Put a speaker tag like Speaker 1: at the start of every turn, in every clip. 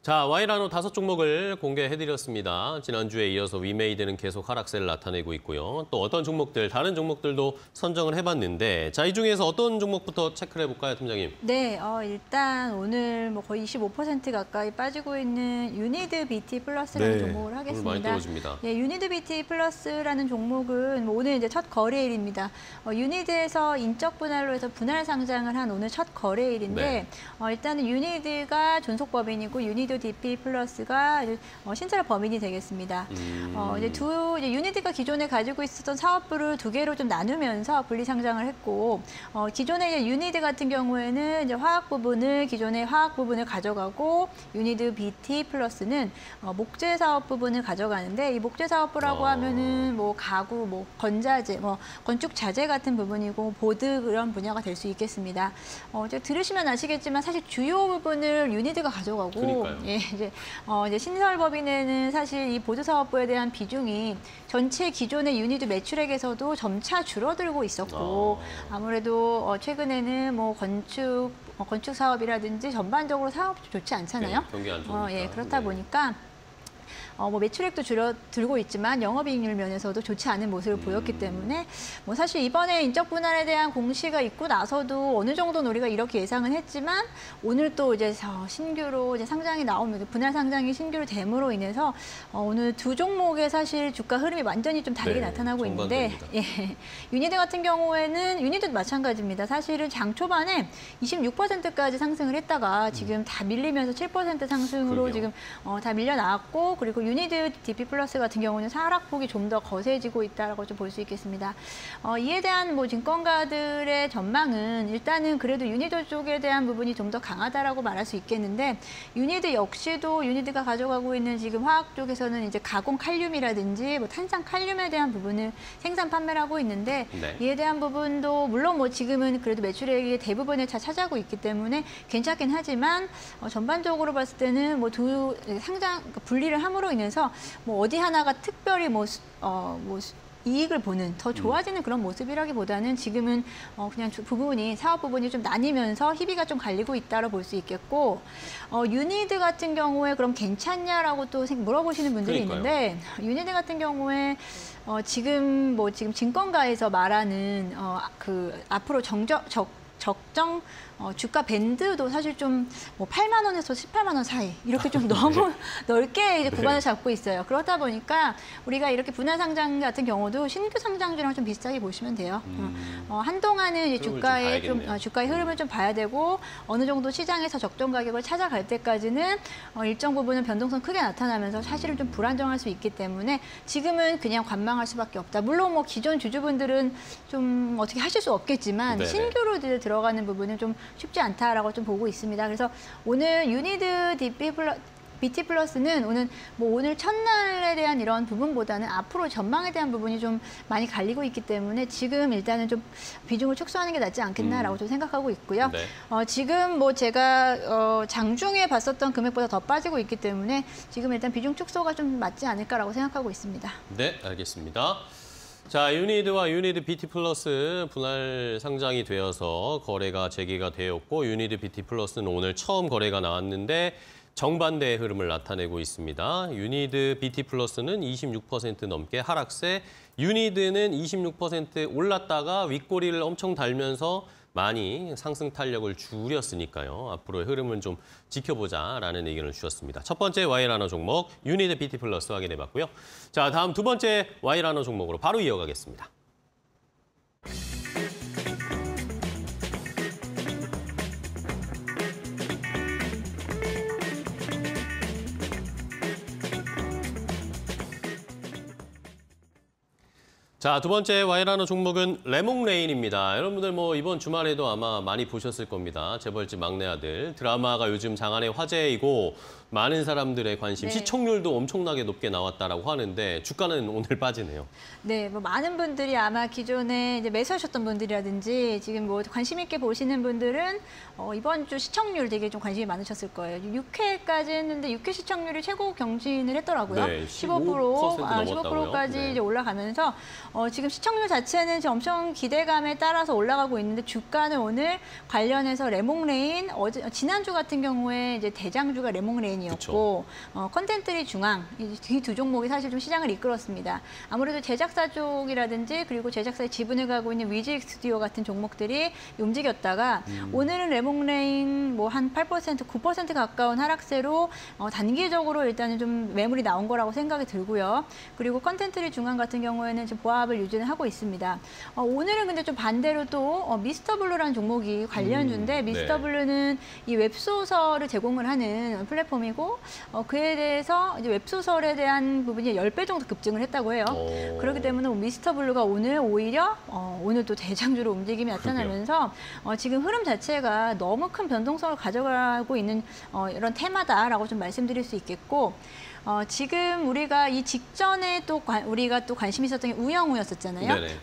Speaker 1: 자, 와이라노 5종목을 공개해드렸습니다. 지난주에 이어서 위메이드는 계속 하락세를 나타내고 있고요. 또 어떤 종목들, 다른 종목들도 선정을 해봤는데, 자, 이 중에서 어떤 종목부터 체크를 해볼까요, 팀장님?
Speaker 2: 네, 일단 오늘 뭐 거의 25% 가까이 빠지고 있는 유니드 BT 플러스라는 종목을 하겠습니다.
Speaker 1: 오늘 많이 떨어집니다.
Speaker 2: 예, 유니드 BT 플러스라는 종목은 오늘 이제 첫 거래일입니다. 유니드에서 인적 분할로 해서 분할 상장을 한 오늘 첫 거래일인데, 일단은 유니드가 존속법인이고 유니드 DP 플러스가 신설 법인이 되겠습니다. 이제 유니드가 기존에 가지고 있었던 사업부를 두 개로 좀 나누면서 분리 상장을 했고, 기존의 유니드 같은 경우에는 이제 화학 부분을 기존의 화학 부분을 가져가고 유니드 BT 플러스는 목재 사업 부분을 가져가는데, 이 목재 사업부라고 하면은 뭐 가구, 뭐 건자재, 뭐 건축 자재 같은 부분이고 보드 그런 분야가 될 수 있겠습니다. 이제 들으시면 아시겠지만 사실 주요 부분을 유니드가 가져가고.
Speaker 1: 그러니까요.
Speaker 2: 예, 이제 신설법인에는 사실 이 보드 사업부에 대한 비중이 전체 기존의 유니드 매출액에서도 점차 줄어들고 있었고, 아무래도 최근에는 뭐 건축 사업이라든지 전반적으로 사업이 좋지 않잖아요.
Speaker 1: 네, 경기 안 좋으니까.
Speaker 2: 예, 그렇다 보니까. 뭐 매출액도 줄어들고 있지만 영업이익률 면에서도 좋지 않은 모습을 보였기 때문에 뭐 사실 이번에 인적 분할에 대한 공시가 있고 나서도 어느 정도는 우리가 이렇게 예상은 했지만 오늘 또 이제 신규로 이제 상장이 나오면 분할 상장이 신규로 됨으로 인해서 오늘 두 종목의 사실 주가 흐름이 완전히 좀 다르게 나타나고 있는데, 예, 유니드 같은 경우에는 유니드도 마찬가지입니다. 사실은 장 초반에 26%까지 상승을 했다가 지금 다 밀리면서 7% 상승으로 지금 다 밀려 나왔고, 그리고 유니드 DP 플러스 같은 경우는 하락폭이 좀 더 거세지고 있다라고 좀 볼 수 있겠습니다. 이에 대한 뭐 증권가들의 전망은 일단은 그래도 유니드 쪽에 대한 부분이 좀 더 강하다라고 말할 수 있겠는데, 유니드 역시도 유니드가 가져가고 있는 지금 화학 쪽에서는 이제 가공 칼륨이라든지 뭐 탄산 칼륨에 대한 부분을 생산 판매를 하고 있는데, 이에 대한 부분도 물론 뭐 지금은 그래도 매출액이 대부분을 다 차지하고 있기 때문에 괜찮긴 하지만 전반적으로 봤을 때는 뭐 두 상장 분리를 함으로 인해서 뭐 어디 하나가 특별히 뭐 이익을 보는 더 좋아지는 그런 모습이라기보다는 지금은 그냥 사업 부분이 좀 나뉘면서 희비가 좀 갈리고 있다고 볼 수 있겠고, 유니드 같은 경우에 그럼 괜찮냐라고 또 물어보시는 분들이 있는데, 유니드 같은 경우에 지금 증권가에서 말하는 앞으로 적정 주가 밴드도 사실 좀 뭐 8만 원에서 18만 원 사이 이렇게 좀 너무 넓게 이제 구간을 잡고 있어요. 그렇다 보니까 우리가 이렇게 분할 상장 같은 경우도 신규 상장주랑 좀 비슷하게 보시면 돼요. 한동안은 이제 주가의 흐름을 좀 봐야 되고, 어느 정도 시장에서 적정 가격을 찾아갈 때까지는 일정 부분은 변동성 크게 나타나면서 사실은 좀 불안정할 수 있기 때문에 지금은 그냥 관망할 수밖에 없다. 물론 뭐 기존 주주분들은 좀 어떻게 하실 수 없겠지만 신규로 이제 들어가는 부분은 좀 쉽지 않다라고 좀 보고 있습니다. 그래서 오늘 유니드 BT 플러스는 오늘 첫날에 대한 이런 부분보다는 앞으로 전망에 대한 부분이 좀 많이 갈리고 있기 때문에 지금 일단은 좀 비중을 축소하는 게 낫지 않겠나라고 좀 생각하고 있고요. 지금 뭐 제가 장중에 봤었던 금액보다 더 빠지고 있기 때문에 지금 일단 비중 축소가 좀 맞지 않을까라고 생각하고 있습니다.
Speaker 1: 네, 알겠습니다. 자, 유니드와 유니드 BT 플러스 분할 상장이 되어서 거래가 재개가 되었고, 유니드 BT 플러스는 오늘 처음 거래가 나왔는데 정반대의 흐름을 나타내고 있습니다. 유니드 BT 플러스는 26% 넘게 하락세, 유니드는 26% 올랐다가 윗꼬리를 엄청 달면서 많이 상승 탄력을 줄였으니까요. 앞으로의 흐름은 좀 지켜보자라는 의견을 주셨습니다. 첫 번째 와이라노 종목 유니드 BT 플러스 확인해봤고요. 자, 다음 두 번째 와이라노 종목으로 바로 이어가겠습니다. 자, 두 번째 와이라노 종목은 레몽레인입니다. 여러분들 뭐 이번 주말에도 아마 많이 보셨을 겁니다. 재벌집 막내 아들. 드라마가 요즘 장안의 화제이고 많은 사람들의 관심, 시청률도 엄청나게 높게 나왔다라고 하는데 주가는 오늘 빠지네요. 네,
Speaker 2: 뭐 많은 분들이 아마 기존에 이제 매수하셨던 분들이라든지 지금 뭐 관심 있게 보시는 분들은 이번 주 시청률 되게 좀 관심이 많으셨을 거예요. 6회까지 했는데 6회 시청률이 최고 경신을 했더라고요.
Speaker 1: 네, 15%까지
Speaker 2: 이제 올라가면서 지금 시청률 자체는 지금 엄청 기대감에 따라서 올라가고 있는데 주가는 오늘 관련해서 레몽레인 지난주 같은 경우에 이제 대장주가 레몽레인이었고 컨텐트리 중앙 이 두 종목이 사실 좀 시장을 이끌었습니다. 아무래도 제작사 쪽이라든지 그리고 제작사의 지분을 가고 있는 위직 스튜디오 같은 종목들이 움직였다가 오늘은 레몽레인 뭐 한 8%, 9% 가까운 하락세로 단기적으로 일단은 좀 매물이 나온 거라고 생각이 들고요. 그리고 컨텐트리 중앙 같은 경우에는 지금 보합을 유지를 하고 있습니다. 오늘은 근데 좀 반대로 또 미스터블루라는 종목이 관련주인데 미스터블루는 이 웹소설을 제공을 하는 플랫폼이고 그에 대해서 이제 웹소설에 대한 부분이 10배 정도 급증을 했다고 해요. 그렇기 때문에 미스터블루가 오늘 오히려 오늘 또 대장주로 움직임이 나타나면서 지금 흐름 자체가 너무 큰 변동성을 가져가고 있는 이런 테마다라고 좀 말씀드릴 수 있겠고 지금 우리가 이 직전에 또 우리가 또 관심 있었던 게 우영우였었잖아요.
Speaker 1: 네네.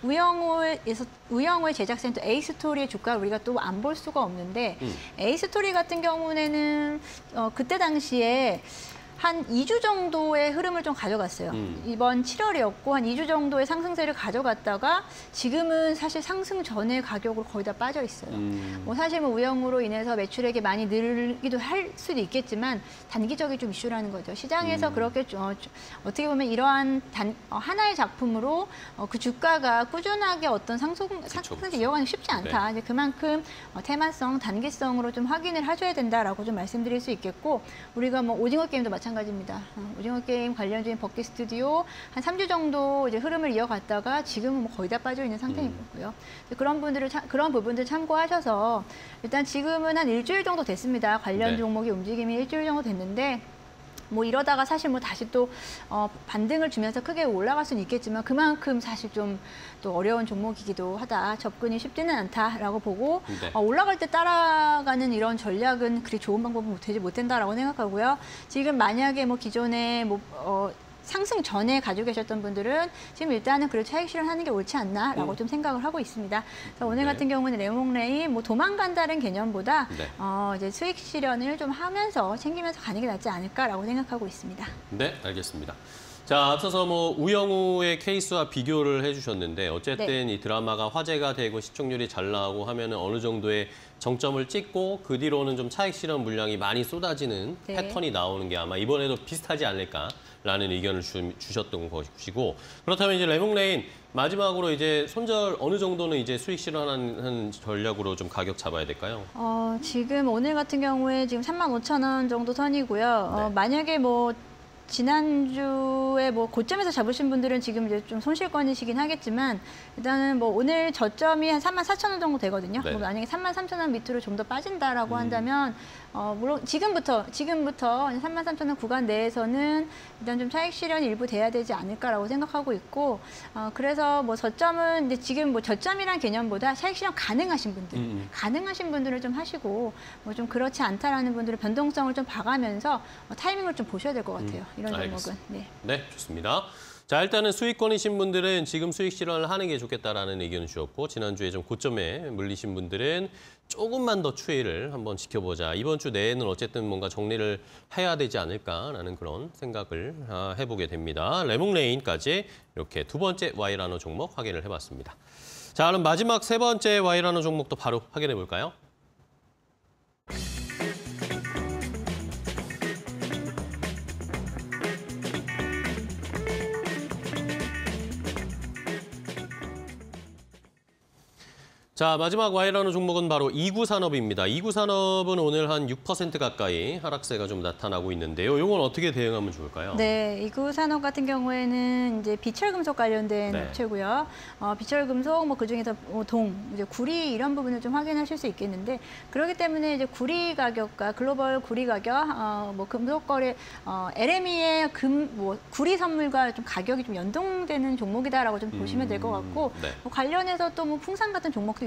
Speaker 2: 우영우의 제작센터 에이스토리의 주가를 우리가 또 안 볼 수가 없는데 에이스토리 같은 경우에는 그때 당시에 한 2주 정도의 흐름을 좀 가져갔어요. 이번 7월이었고 한 2주 정도의 상승세를 가져갔다가 지금은 사실 상승 전의 가격으로 거의 다 빠져 있어요. 뭐 사실 뭐 우영우로 인해서 매출액이 많이 늘기도 할 수도 있겠지만 단기적인 좀 이슈라는 거죠. 시장에서 그렇게 어떻게 보면 이러한 하나의 작품으로 그 주가가 꾸준하게 어떤 상승세를 이어가는 게 쉽지 않다.
Speaker 1: 네.
Speaker 2: 이제 그만큼 테마성, 단기성으로 좀 확인을 하셔야 된다라고 좀 말씀드릴 수 있겠고 우리가 뭐 오징어 게임도 마찬가지입니다. 오징어 게임 관련주인 버킷 스튜디오 한 3주 정도 이제 흐름을 이어갔다가 지금은 뭐 거의 다 빠져 있는 상태이고요. 그런 부분들 참고하셔서 일단 지금은 한 일주일 정도 됐습니다. 관련 종목의 움직임이 일주일 정도 됐는데. 뭐 이러다가 사실 뭐 다시 또 반등을 주면서 크게 올라갈 수는 있겠지만 그만큼 사실 좀 또 어려운 종목이기도 하다. 접근이 쉽지는 않다라고 보고 올라갈 때 따라가는 이런 전략은 그리 좋은 방법은 되지 못한다라고 생각하고요. 지금 만약에 뭐 기존에 상승 전에 가지고 계셨던 분들은 지금 일단은 그래도 차익 실현하는 게 옳지 않나라고 좀 생각을 하고 있습니다. 그래서 오늘 같은 경우는 레몽레인 뭐 도망간다는 개념보다 이제 수익 실현을 좀 하면서 챙기면서 가는 게 낫지 않을까라고 생각하고 있습니다.
Speaker 1: 네, 알겠습니다. 자, 앞서서 뭐 우영우의 케이스와 비교를 해주셨는데 어쨌든 이 드라마가 화제가 되고 시청률이 잘 나오고 하면은 어느 정도의 정점을 찍고 그 뒤로는 좀 차익 실현 물량이 많이 쏟아지는 패턴이 나오는 게 아마 이번에도 비슷하지 않을까라는 의견을 주셨던 것이고 그렇다면 이제 레몽레인 마지막으로 이제 손절 어느 정도는 이제 수익 실현하는 전략으로 좀 가격 잡아야 될까요?
Speaker 2: 지금 오늘 같은 경우에 지금 35,000원 정도 선이고요. 만약에 뭐 지난주에 뭐 고점에서 잡으신 분들은 지금 이제 좀 손실권이시긴 하겠지만 일단은 뭐 오늘 저점이 한 34,000원 정도 되거든요. 뭐 만약에 33,000원 밑으로 좀 더 빠진다라고 한다면 물론 지금부터 33,000원 구간 내에서는 일단 좀 차익 실현이 일부 돼야 되지 않을까라고 생각하고 있고 그래서 뭐 저점은 이제 지금 뭐 저점이란 개념보다 차익 실현 가능하신 분들은 좀 하시고 뭐 좀 그렇지 않다라는 분들은 변동성을 좀 봐가면서 타이밍을 좀 보셔야 될 것 같아요. 이런 종목은.
Speaker 1: 네, 좋습니다. 자, 일단은 수익권이신 분들은 지금 수익 실현을 하는 게 좋겠다라는 의견을 주셨고 지난주에 좀 고점에 물리신 분들은 조금만 더 추이를 한번 지켜보자. 이번 주 내에는 어쨌든 뭔가 정리를 해야 되지 않을까라는 그런 생각을 해보게 됩니다. 레몽레인까지 이렇게 두 번째 Y라노 종목 확인을 해봤습니다. 자, 그럼 마지막 세 번째 Y라노 종목도 바로 확인해 볼까요? 자, 마지막 Y라는 종목은 바로 이구산업입니다. 이구산업은 오늘 한 6% 가까이 하락세가 좀 나타나고 있는데요. 이건 어떻게 대응하면 좋을까요?
Speaker 2: 네, 이구산업 같은 경우에는 이제 비철금속 관련된 업체고요. 비철금속 뭐 그중에서 이제 구리 이런 부분을 좀 확인하실 수 있겠는데 그렇기 때문에 이제 구리 가격과 글로벌 구리 가격, 뭐 금속거래, LME의 구리 선물과 좀 가격이 좀 연동되는 종목이다라고 좀 보시면 될 것 같고 뭐 관련해서 또 뭐 풍산 같은 종목도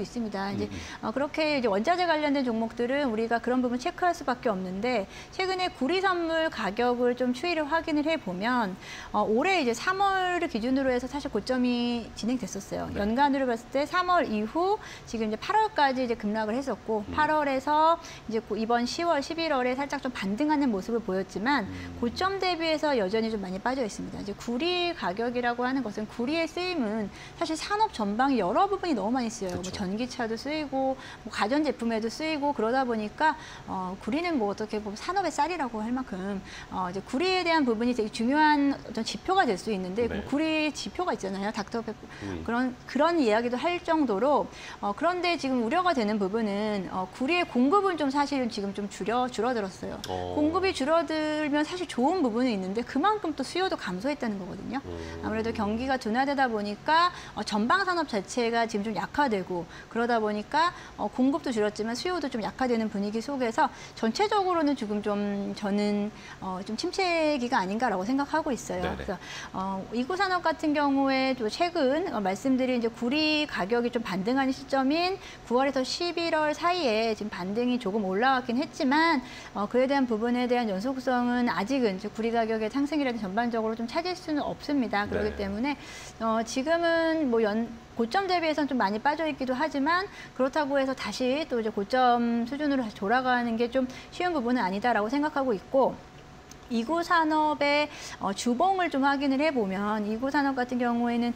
Speaker 2: 있습니다. 이제 그렇게 이제 원자재 관련된 종목들은 우리가 그런 부분 체크할 수밖에 없는데 최근에 구리 선물 가격을 좀 추이를 확인을 해보면 올해 이제 3월을 기준으로 해서 사실 고점이 진행됐었어요.
Speaker 1: 네.
Speaker 2: 연간으로 봤을 때 3월 이후 지금 이제 8월까지 이제 급락을 했었고 8월에서 이제 이번 10월, 11월에 살짝 좀 반등하는 모습을 보였지만 고점 대비해서 여전히 좀 많이 빠져 있습니다. 이제 구리 가격이라고 하는 것은 구리의 쓰임은 사실 산업 전방 여러 부분이 너무 많이 쓰여요. 뭐
Speaker 1: 그쵸.
Speaker 2: 전기차도 쓰이고 뭐 가전제품에도 쓰이고 그러다 보니까 구리는 뭐 어떻게 보면 산업의 쌀이라고 할 만큼 이제 구리에 대한 부분이 되게 중요한 어떤 지표가 될 수 있는데
Speaker 1: 네.
Speaker 2: 구리 지표가 있잖아요. 닥터페 그런 이야기도 할 정도로 그런데 지금 우려가 되는 부분은 구리의 공급은 좀 사실은 지금 좀 줄어들었어요. 공급이 줄어들면 사실 좋은 부분은 있는데 그만큼 또 수요도 감소했다는 거거든요. 아무래도 경기가 둔화되다 보니까 전방 산업 자체가 지금 좀 약화되고 그러다 보니까 공급도 줄었지만 수요도 좀 약화되는 분위기 속에서 전체적으로는 지금 좀 저는 좀 침체기가 아닌가라고 생각하고 있어요.
Speaker 1: 네네.
Speaker 2: 그래서 이구 산업 같은 경우에 또 최근 말씀드린 이제 구리 가격이 좀 반등하는 시점인 9월에서 11월 사이에 지금 반등이 조금 올라왔긴 했지만 그에 대한 부분에 대한 연속성은 아직은 이제 구리 가격의 상승이라든지 전반적으로 좀 찾을 수는 없습니다. 그렇기
Speaker 1: 네.
Speaker 2: 때문에 지금은 뭐 고점 대비해서는 좀 많이 빠져 있기도 하지만 그렇다고 해서 다시 또 이제 고점 수준으로 다시 돌아가는 게 좀 쉬운 부분은 아니다라고 생각하고 있고. 이구 산업의 주봉을 좀 확인을 해보면 이구 산업 같은 경우에는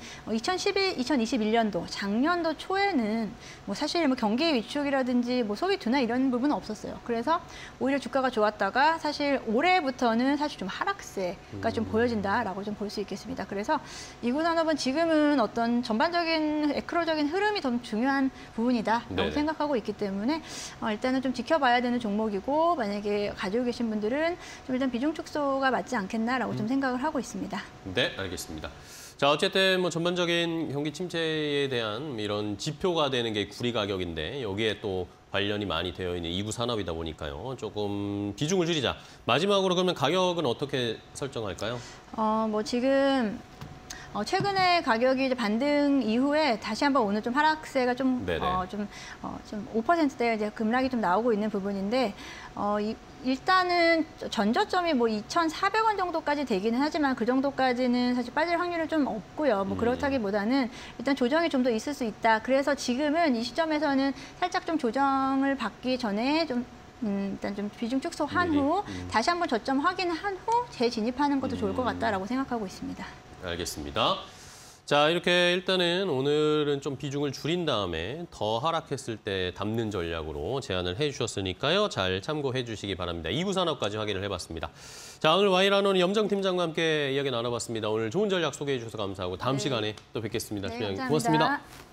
Speaker 2: 2021년도 작년도 초에는 뭐 사실 뭐 경기 위축이라든지 뭐 소비 둔화 이런 부분은 없었어요. 그래서 오히려 주가가 좋았다가 사실 올해부터는 사실 좀 하락세가 좀 보여진다라고 좀 볼 수 있겠습니다. 그래서 이구 산업은 지금은 어떤 전반적인 매크로적인 흐름이 더 중요한 부분이다라고
Speaker 1: 네네.
Speaker 2: 생각하고 있기 때문에 일단은 좀 지켜봐야 되는 종목이고 만약에 가지고 계신 분들은 좀 일단 비중 축소가 맞지 않겠나라고 좀 생각을 하고 있습니다.
Speaker 1: 네, 알겠습니다. 자, 어쨌든 뭐 전반적인 경기 침체에 대한 이런 지표가 되는 게 구리 가격인데 여기에 또 관련이 많이 되어 있는 이구 산업이다 보니까요. 조금 비중을 줄이자. 마지막으로 그러면 가격은 어떻게 설정할까요?
Speaker 2: 뭐 지금 최근에 가격이 이제 반등 이후에 다시 한번 오늘 좀 하락세가 좀
Speaker 1: 네네.
Speaker 2: 좀 5%대 이제 급락이 좀 나오고 있는 부분인데 일단은 전저점이 뭐 2,400원 정도까지 되기는 하지만 그 정도까지는 사실 빠질 확률은 좀 없고요. 뭐 그렇다기보다는 일단 조정이 좀 더 있을 수 있다. 그래서 지금은 이 시점에서는 살짝 좀 조정을 받기 전에 좀 일단 좀 비중 축소한 후 다시 한번 저점 확인한 후 재진입하는 것도 좋을 것 같다라고 생각하고 있습니다.
Speaker 1: 알겠습니다. 자, 이렇게 일단은 오늘은 좀 비중을 줄인 다음에 더 하락했을 때 담는 전략으로 제안을 해주셨으니까요. 잘 참고해 주시기 바랍니다. 이구 산업까지 확인을 해봤습니다. 자, 오늘 와이라노는 염정 팀장과 함께 이야기 나눠봤습니다. 오늘 좋은 전략 소개해 주셔서 감사하고 다음 시간에 또 뵙겠습니다.
Speaker 2: 네,
Speaker 1: 팀장님
Speaker 2: 감사합니다.
Speaker 1: 고맙습니다.